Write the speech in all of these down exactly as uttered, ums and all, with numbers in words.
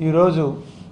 ఈరోజు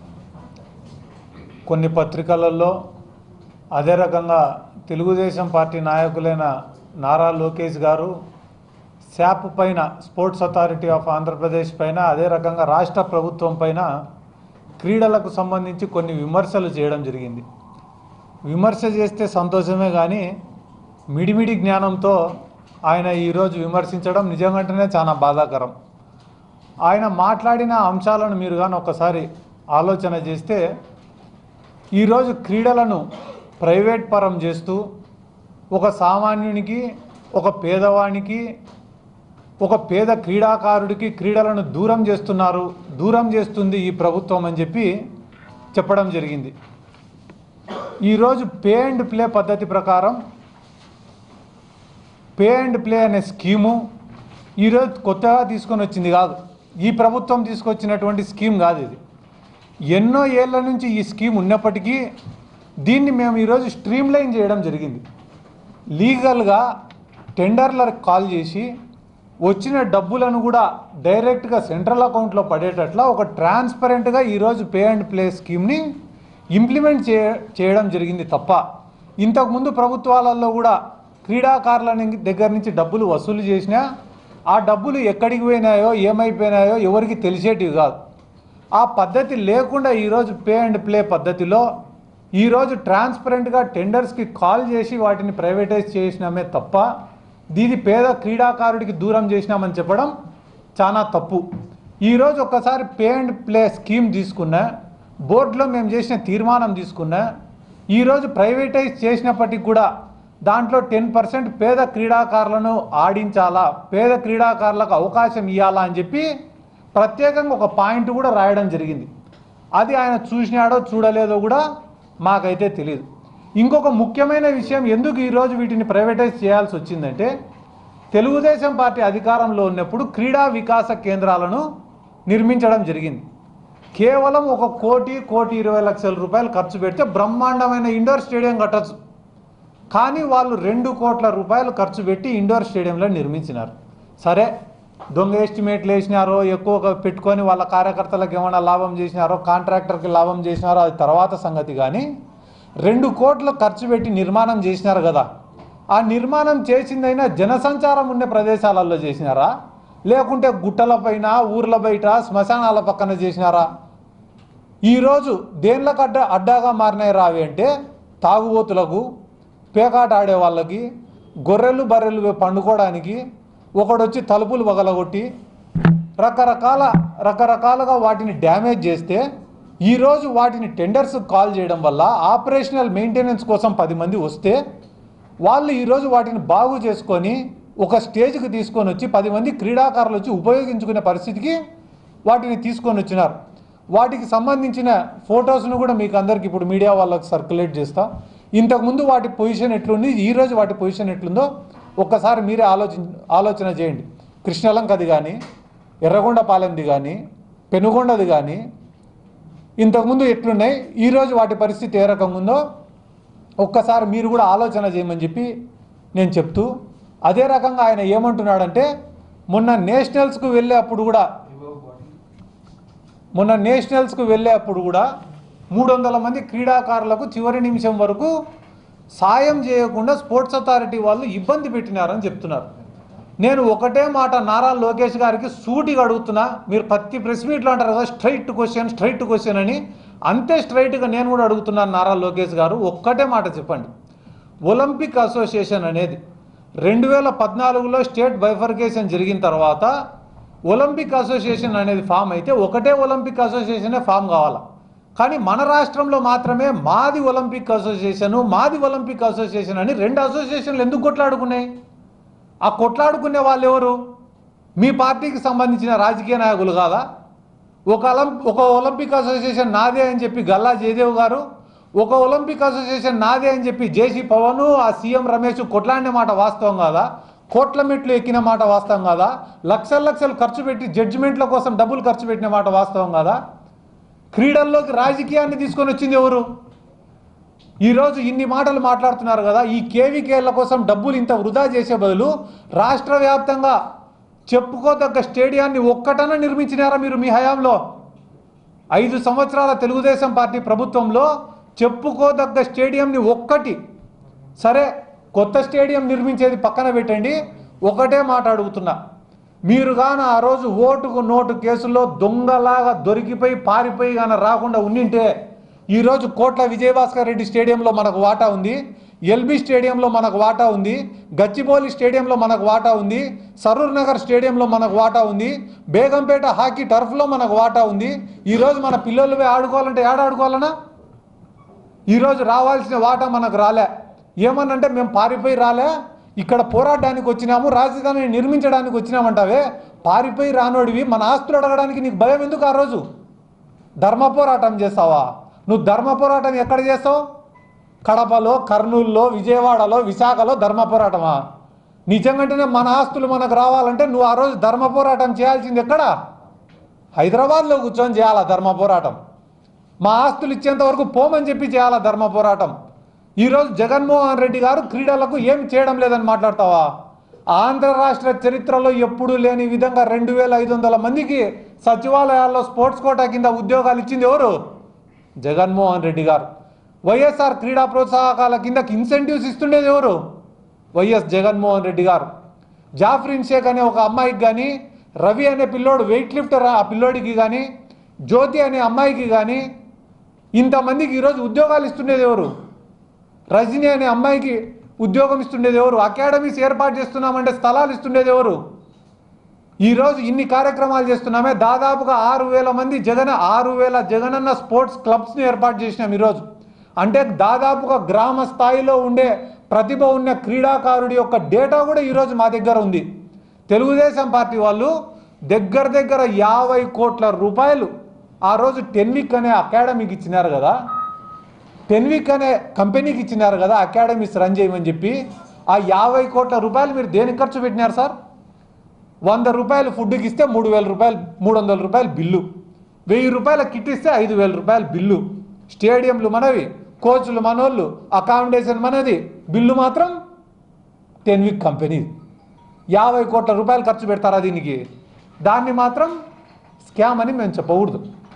కొన్ని పత్రికలలో అదే రకంగా తెలుగుదేశం పార్టీ నాయకులైన నారా లోకేష్ గారు శాప్ పైన స్పోర్ట్స్ అథారిటీ ఆఫ్ ఆంధ్రప్రదేశ్ పైన అదే రకంగా రాష్ట్ర ప్రభుత్వం పైన క్రీడలకు సంబంధించి కొన్ని విమర్శలు చేయడం జరిగింది. విమర్శ చేస్తే సంతోషమే కానీ మిడిమిడి జ్ఞానంతో ఆయన ఈరోజు విమర్శించడం నిజంగానే చాలా బాధాకరం. ఆయన మాట్లాడిన అంశాలను మీరు కానీ ఒకసారి ఆలోచన చేస్తే ఈరోజు క్రీడలను ప్రైవేట్ పరం చేస్తూ ఒక సామాన్యునికి, ఒక పేదవానికి, ఒక పేద క్రీడాకారుడికి క్రీడలను దూరం చేస్తున్నారు, దూరం చేస్తుంది ఈ ప్రభుత్వం అని చెప్పి చెప్పడం జరిగింది. ఈరోజు పే అండ్ ప్లే పద్ధతి ప్రకారం పే అండ్ ప్లే అనే స్కీము ఈరోజు కొత్తగా తీసుకొని వచ్చింది కాదు, ఈ ప్రభుత్వం తీసుకొచ్చినటువంటి స్కీమ్ కాదు. ఇది ఎన్నో ఏళ్ల నుంచి ఈ స్కీమ్ ఉన్నప్పటికీ దీన్ని మేము ఈరోజు స్ట్రీమ్లైన్ చేయడం జరిగింది. లీగల్గా టెండర్లకు కాల్ చేసి వచ్చిన డబ్బులను కూడా డైరెక్ట్గా సెంట్రల్ అకౌంట్లో పడేటట్లా ఒక ట్రాన్స్పరెంట్గా ఈరోజు పే అండ్ ప్లే స్కీమ్ని ఇంప్లిమెంట్ చే చేయడం జరిగింది తప్ప ఇంతకుముందు ప్రభుత్వాలలో కూడా క్రీడాకారుల దగ్గర నుంచి డబ్బులు వసూలు చేసినా ఆ డబ్బులు ఎక్కడికి పోయినాయో ఏమైపోయినాయో ఎవరికి తెలిసేటివి కాదు. ఆ పద్ధతి లేకుండా ఈరోజు పే అండ్ ప్లే పద్ధతిలో ఈరోజు ట్రాన్స్పరెంట్గా టెండర్స్కి కాల్ చేసి వాటిని ప్రైవేటైజ్ చేసినామే తప్ప దీని పేద క్రీడాకారుడికి దూరం చేసినామని చెప్పడం చాలా తప్పు. ఈరోజు ఒక్కసారి పే అండ్ ప్లే స్కీమ్ తీసుకున్నా, బోర్డులో మేము చేసిన తీర్మానం తీసుకున్నా, ఈరోజు ప్రైవేటైజ్ చేసినప్పటికి కూడా దాంట్లో టెన్ పర్సెంట్ పేద క్రీడాకారులను ఆడించాలా, పేద క్రీడాకారులకు అవకాశం ఇవ్వాలా అని చెప్పి ప్రత్యేకంగా ఒక పాయింట్ కూడా రాయడం జరిగింది. అది ఆయన చూసినాడో చూడలేదో కూడా మాకైతే తెలియదు. ఇంకొక ముఖ్యమైన విషయం, ఎందుకు ఈరోజు వీటిని ప్రైవేటైజ్ చేయాల్సి వచ్చిందంటే తెలుగుదేశం పార్టీ అధికారంలో ఉన్నప్పుడు క్రీడా వికాస కేంద్రాలను నిర్మించడం జరిగింది. కేవలం ఒక కోటి కోటి ఇరవై లక్షల రూపాయలు ఖర్చు పెడితే బ్రహ్మాండమైన ఇండోర్ స్టేడియం కట్టచ్చు. కానీ వాళ్ళు రెండు కోట్ల రూపాయలు ఖర్చు పెట్టి ఇండోర్ స్టేడియంలో నిర్మించినారు. సరే, దొంగ ఎస్టిమేట్లు వేసినారో, ఎక్కువగా పెట్టుకొని వాళ్ళ కార్యకర్తలకు ఏమైనా లాభం చేసినారో, కాంట్రాక్టర్కి లాభం చేసినారో అది తర్వాత సంగతి. కానీ రెండు కోట్లు ఖర్చు పెట్టి నిర్మాణం చేసినారు కదా, ఆ నిర్మాణం చేసిందైనా జనసంచారం ఉండే ప్రదేశాలలో చేసినారా, లేకుంటే గుట్టలపైన, ఊర్ల బయట, శ్మశానాల పక్కన చేసినారా? ఈరోజు దేనిలకు అడ్డ అడ్డాగా మారినాయి రావి అంటే తాగుబోతులకు, పేకాట ఆడే వాళ్ళకి, గొర్రెలు బర్రెలు పండుకోవడానికి ఒకడు వచ్చి తలుపులు పగలగొట్టి రకరకాల రకరకాలుగా వాటిని డ్యామేజ్ చేస్తే ఈరోజు వాటిని టెండర్స్ కాల్ చేయడం వల్ల ఆపరేషనల్ మెయింటెనెన్స్ కోసం పది మంది వస్తే వాళ్ళు ఈరోజు వాటిని బాగు చేసుకొని ఒక స్టేజ్కి తీసుకొని వచ్చి పది మంది క్రీడాకారులు వచ్చి ఉపయోగించుకునే పరిస్థితికి వాటిని తీసుకొని వచ్చినారు. వాటికి సంబంధించిన ఫొటోస్ను కూడా మీకు అందరికి ఇప్పుడు మీడియా వాళ్ళకి సర్క్యులేట్ చేస్తా. ఇంతకుముందు వాటి పొజిషన్ ఎట్లుంది, ఈరోజు వాటి పొజిషన్ ఎట్లుందో ఒక్కసారి మీరే ఆలోచన ఆలోచన చేయండి. కృష్ణలంకది కానీ, ఎర్రగొండపాలెంది కానీ, పెనుగొండది కానీ ఇంతకుముందు ఎట్లున్నాయి, ఈరోజు వాటి పరిస్థితి ఏ రకంగా ఉందో ఒక్కసారి మీరు కూడా ఆలోచన చేయమని చెప్పి నేను చెప్తూ, అదే రకంగా ఆయన ఏమంటున్నాడంటే మొన్న నేషనల్స్కు వెళ్ళే అప్పుడు కూడా మొన్న నేషనల్స్కు వెళ్ళే అప్పుడు కూడా మూడు వందల మంది క్రీడాకారులకు చివరి నిమిషం వరకు సాయం చేయకుండా స్పోర్ట్స్ అథారిటీ వాళ్ళు ఇబ్బంది పెట్టినారని చెప్తున్నారు. నేను ఒకటే మాట నారా లోకేష్ గారికి సూటిగా అడుగుతున్నా, మీరు ప్రతి ప్రెస్ మీట్లో అంటారు కదా స్ట్రైట్ క్వశ్చన్ స్ట్రైట్ క్వశ్చన్ అని, అంతే స్ట్రైట్గా నేను కూడా అడుగుతున్నాను నారా లోకేష్ గారు, ఒక్కటే మాట చెప్పండి. ఒలింపిక్ అసోసియేషన్ అనేది రెండు వేల పద్నాలుగులో స్టేట్ బైఫర్కేషన్ జరిగిన తర్వాత ఒలింపిక్ అసోసియేషన్ అనేది ఫామ్ అయితే ఒకటే ఒలింపిక్ అసోసియేషనే ఫామ్ కావాలా. కానీ మన రాష్ట్రంలో మాత్రమే మాది ఒలింపిక్ అసోసియేషను మాది ఒలింపిక్ అసోసియేషన్ అని రెండు అసోసియేషన్లు ఎందుకు కొట్లాడుకున్నాయి? ఆ కొట్లాడుకునే వాళ్ళు ఎవరు? మీ పార్టీకి సంబంధించిన రాజకీయ నాయకులు కాదా? ఒక ఒక ఒలింపిక్ అసోసియేషన్ నాదే అని చెప్పి గల్లా జయదేవ్ గారు, ఒక ఒలింపిక్ అసోసియేషన్ నాదే అని చెప్పి జేసీ పవన్, ఆ సీఎం రమేష్ కొట్లాడిన మాట వాస్తవం కాదా? కోట్ల మెట్లు ఎక్కిన మాట వాస్తవం కాదా? లక్షల లక్షలు ఖర్చు పెట్టి జడ్జిమెంట్ల కోసం డబ్బులు ఖర్చు పెట్టిన మాట వాస్తవం కాదా? క్రీడల్లోకి రాజకీయాన్ని తీసుకొని వచ్చింది ఎవరు? ఈరోజు ఇన్ని మాటలు మాట్లాడుతున్నారు కదా, ఈ కేవీకేల కోసం డబ్బులు ఇంత వృధా చేసే బదులు రాష్ట్ర వ్యాప్తంగా చెప్పుకోదగ్గ స్టేడియాన్ని ఒక్కటన నిర్మించినారా మీరు మీ హయాంలో? ఐదు సంవత్సరాల తెలుగుదేశం పార్టీ ప్రభుత్వంలో చెప్పుకోదగ్గ స్టేడియంని ఒక్కటి, సరే కొత్త స్టేడియం నిర్మించేది పక్కన పెట్టండి, ఒకటే మాట అడుగుతున్నా, మీరు గాన ఆ రోజు ఓటుకు నోటు కేసుల్లో దొంగలాగా దొరికిపోయి పారిపోయి గాన రాకుండా ఉండింటే ఈరోజు కోట్ల విజయభాస్కర్ రెడ్డి స్టేడియంలో మనకు వాటా ఉంది, ఎల్బీ స్టేడియంలో మనకు వాటా ఉంది, గచ్చిబౌలి స్టేడియంలో మనకు వాటా ఉంది, సరూర్ నగర్ స్టేడియంలో మనకు వాటా ఉంది, బేగంపేట హాకీ టర్ఫ్లో మనకు వాటా ఉంది. ఈరోజు మన పిల్లలు ఆడుకోవాలంటే ఏడ ఆడుకోవాలన్నా? ఈరోజు రావాల్సిన వాటా మనకు రాలే. ఏమన్నంటే మేము పారిపోయి రాలే, ఇక్కడ పోరాడడానికి వచ్చినాము, రాజధానిని నిర్మించడానికి వచ్చినామంటావే. పారిపోయి రానోడివి మన ఆస్తులు అడగడానికి నీకు భయం ఎందుకు? ఆ రోజు ధర్మ పోరాటం చేస్తావా? నువ్వు ధర్మ పోరాటం ఎక్కడ చేస్తావు? కడపలో, కర్నూలులో, విజయవాడలో, విశాఖలో ధర్మ పోరాటమా? నిజంగానే మన ఆస్తులు మనకు రావాలంటే నువ్వు ఆ రోజు ధర్మ పోరాటం చేయాల్సింది ఎక్కడ? హైదరాబాద్లో కూర్చొని చేయాలా ధర్మ పోరాటం? మా ఆస్తులు ఇచ్చేంత వరకు పోమని చెప్పి చేయాలా ధర్మ పోరాటం? ఈరోజు జగన్మోహన్ రెడ్డి గారు క్రీడలకు ఏం చేయడం లేదని మాట్లాడతావా? ఆంధ్ర రాష్ట్ర చరిత్రలో ఎప్పుడూ లేని విధంగా రెండు వేల ఐదు వందల మందికి సచివాలయాల్లో స్పోర్ట్స్ కోటా కింద ఉద్యోగాలు ఇచ్చింది ఎవరు? జగన్మోహన్ రెడ్డి గారు. వైఎస్ఆర్ క్రీడా ప్రోత్సాహకాల కిందకి ఇన్సెంటివ్స్ ఇస్తుండేది ఎవరు? వైఎస్ జగన్మోహన్ రెడ్డి గారు. జాఫ్రిన్ షేక్ అనే ఒక అమ్మాయికి కానీ, రవి అనే పిల్లోడు వెయిట్ లిఫ్టర్ ఆ పిల్లోడికి కానీ, జ్యోతి అనే అమ్మాయికి కానీ ఇంతమందికి ఈరోజు ఉద్యోగాలు ఇస్తుండేది ఎవరు? రజని అనే అమ్మాయికి ఉద్యోగం ఇస్తుండేది ఎవరు? అకాడమీస్ ఏర్పాటు చేస్తున్నామంటే స్థలాలు ఇస్తుండేది ఎవరు? ఈరోజు ఇన్ని కార్యక్రమాలు చేస్తున్నామే, దాదాపుగా ఆరు వేల మంది జగన్ ఆరు వేల జగనన్న స్పోర్ట్స్ క్లబ్స్ని ఏర్పాటు చేసినాం ఈరోజు. అంటే దాదాపుగా గ్రామ స్థాయిలో ఉండే ప్రతిభ ఉన్న క్రీడాకారుడి యొక్క డేటా కూడా ఈరోజు మా దగ్గర ఉంది. తెలుగుదేశం పార్టీ వాళ్ళు దగ్గర దగ్గర యాభై కోట్ల రూపాయలు ఆ రోజు టెన్విక్ అనే అకాడమీకి ఇచ్చినారు కదా, టెన్విక్ అనే కంపెనీకి ఇచ్చినారు కదా అకాడమీస్ రన్ చేయమని చెప్పి. ఆ యాభై కోట్ల రూపాయలు మీరు దేనికి ఖర్చు పెట్టినారు సార్? వంద రూపాయలు ఫుడ్కి ఇస్తే మూడు వేల రూపాయలు మూడు వందల రూపాయలు బిల్లు, వెయ్యి రూపాయల కిట్ ఇస్తే ఐదు వేల రూపాయలు బిల్లు. స్టేడియంలు మనవి, కోచ్లు మనోళ్ళు, అకామిడేషన్ మనది, బిల్లు మాత్రం టెన్విక్ కంపెనీ. యాభై కోట్ల రూపాయలు ఖర్చు పెడతారా దీనికి? దాన్ని మాత్రం స్కామ్ అని మేము చెప్పకూడదు.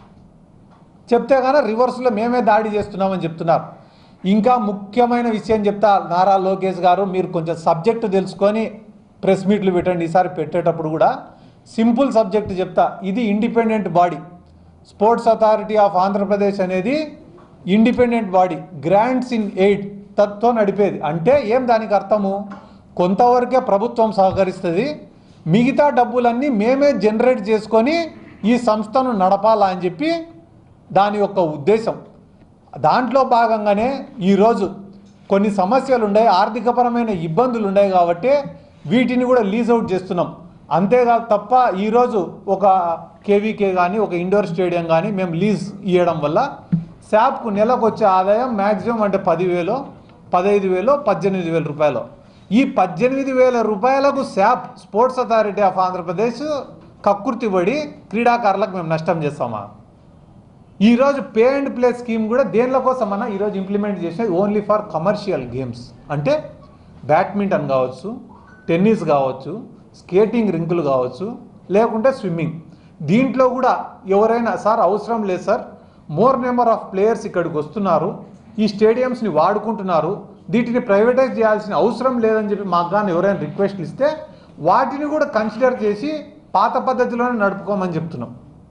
చెప్తే కానీ రివర్స్లో మేమే దాడి చేస్తున్నామని చెప్తున్నారు. ఇంకా ముఖ్యమైన విషయం చెప్తా, నారా లోకేష్ గారు మీరు కొంచెం సబ్జెక్టు తెలుసుకొని ప్రెస్ మీట్లు పెట్టండి. ఈసారి పెట్టేటప్పుడు కూడా సింపుల్ సబ్జెక్టు చెప్తా. ఇది independent body, sports authority of Andhra Pradesh అనేది independent body, grants in aid తత్తో నడిపేది. అంటే ఏం దానికి అర్థము? కొంతవరకే ప్రభుత్వం సహకరిస్తుంది, మిగతా డబ్బులన్నీ మేమే జనరేట్ చేసుకొని ఈ సంస్థను నడపాలా అని చెప్పి దాని యొక్క ఉద్దేశం. దాంట్లో భాగంగానే ఈరోజు కొన్ని సమస్యలు ఉన్నాయి, ఆర్థికపరమైన ఇబ్బందులు ఉన్నాయి కాబట్టి వీటిని కూడా లీజ్ అవుట్ చేస్తున్నాం. అంతేకాదు తప్ప ఈరోజు ఒక కేవీకే కానీ ఒక ఇండోర్ స్టేడియం కానీ మేము లీజ్ ఇవ్వడం వల్ల శాప్కు నెలకు వచ్చే ఆదాయం మ్యాక్సిమం అంటే పదివేలు పదహైదు వేలు పద్దెనిమిది వేల రూపాయలు. ఈ పద్దెనిమిది వేల రూపాయలకు SAAP sports authority of Andhra Pradesh కక్కుర్తి పడి క్రీడాకారులకు మేము నష్టం చేస్తామా? ఈరోజు పే అండ్ ప్లే స్కీమ్ కూడా దేనిల కోసమన్నా ఈరోజు ఇంప్లిమెంట్ చేసినది ఓన్లీ ఫర్ కమర్షియల్ గేమ్స్. అంటే బ్యాడ్మింటన్ కావచ్చు, టెన్నిస్ కావచ్చు, స్కేటింగ్ రింకులు కావచ్చు, లేకుంటే స్విమ్మింగ్. దీంట్లో కూడా ఎవరైనా సార్ అవసరం లేదు sir, more number of players ఇక్కడికి వస్తున్నారు, ఈ స్టేడియంస్ని వాడుకుంటున్నారు, వీటిని ప్రైవేటైజ్ చేయాల్సిన అవసరం లేదని చెప్పి మాకు కానీ ఎవరైనా రిక్వెస్ట్లు ఇస్తే వాటిని కూడా కన్సిడర్ చేసి పాత పద్ధతిలోనే నడుపుకోమని చెప్తున్నాం.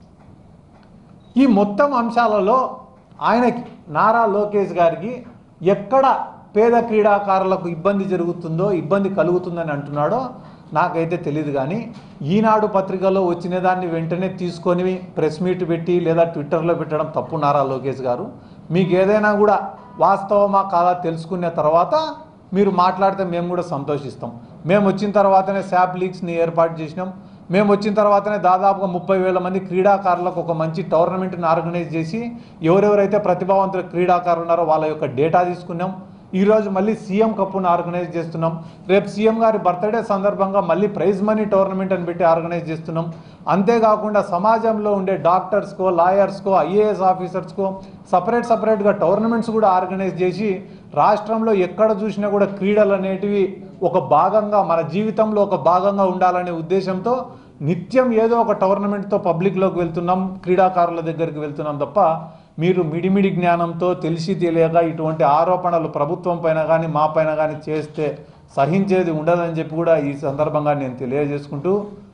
ఈ మొత్తం అంశాలలో ఆయనకి నారా లోకేష్ గారికి ఎక్కడ పేద క్రీడాకారులకు ఇబ్బంది జరుగుతుందో ఇబ్బంది కలుగుతుందని అంటున్నాడో నాకైతే తెలియదు. కానీ ఈనాడు పత్రికలో వచ్చిన దాన్ని వెంటనే తీసుకొని ప్రెస్ మీట్ పెట్టి లేదా ట్విట్టర్లో పెట్టడం తప్పు. నారా లోకేష్ గారు మీకు ఏదైనా కూడా వాస్తవమా కాదా తెలుసుకున్న తర్వాత మీరు మాట్లాడితే మేము కూడా సంతోషిస్తాం. మేము వచ్చిన తర్వాతనే శాప్ లీగ్స్ని ఏర్పాటు చేసినాం. మేము వచ్చిన తర్వాతనే దాదాపుగా ముప్పై వేల మంది క్రీడాకారులకు ఒక మంచి టోర్నమెంట్ని ఆర్గనైజ్ చేసి ఎవరెవరైతే ప్రతిభావంతుల క్రీడాకారులు ఉన్నారో వాళ్ళ యొక్క డేటా తీసుకున్నాం. ఈరోజు మళ్ళీ సీఎం కప్పును ఆర్గనైజ్ చేస్తున్నాం. రేపు సీఎం గారి బర్త్డే సందర్భంగా మళ్ళీ ప్రైజ్ మనీ టోర్నమెంట్ అని పెట్టి ఆర్గనైజ్ చేస్తున్నాం. అంతేకాకుండా సమాజంలో ఉండే డాక్టర్స్కో, లాయర్స్కో, ఐఏఎస్ ఆఫీసర్స్కో సపరేట్ సపరేట్గా టోర్నమెంట్స్ కూడా ఆర్గనైజ్ చేసి రాష్ట్రంలో ఎక్కడ చూసినా కూడా క్రీడలు అనేటివి ఒక భాగంగా మన జీవితంలో ఒక భాగంగా ఉండాలనే ఉద్దేశంతో నిత్యం ఏదో ఒక టోర్నమెంట్తో పబ్లిక్లోకి వెళ్తున్నాం, క్రీడాకారుల దగ్గరికి వెళ్తున్నాం తప్ప మీరు మిడిమిడి జ్ఞానంతో తెలిసి తెలియక ఇటువంటి ఆరోపణలు ప్రభుత్వం పైన కానీ మా పైన కానీ చేస్తే సహించేది ఉండదని చెప్పి కూడా ఈ సందర్భంగా నేను తెలియజేసుకుంటూ